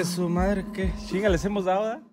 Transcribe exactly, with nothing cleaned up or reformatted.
de su madre, ¿qué? Chinga, les hemos dado, ¿eh?